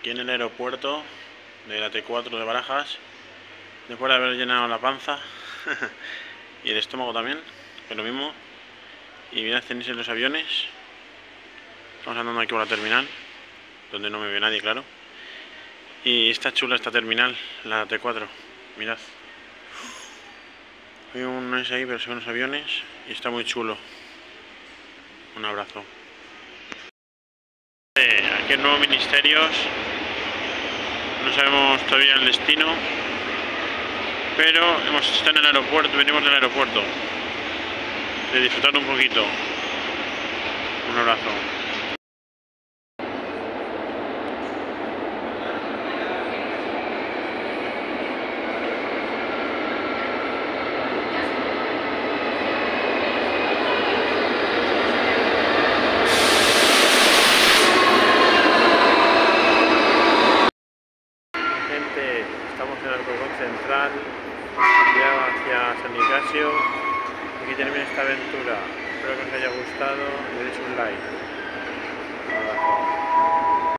Aquí en el aeropuerto de la T4 de Barajas, después de haber llenado la panza y el estómago también, que es lo mismo, y viene a cenirse en los aviones. Estamos andando aquí por la terminal, donde no me ve nadie, claro. Y está chula esta terminal, la T4, mirad. Hay un es ahí, pero son unos aviones y está muy chulo. Un abrazo. Aquí en Nuevos Ministerios, no sabemos todavía el destino, pero hemos estado en el aeropuerto, venimos del aeropuerto, de disfrutar un poquito. Un abrazo. Estamos en el Alcorcón Central, ya hacia San Nicasio. Aquí termina esta aventura. Espero que os haya gustado y le deis un like.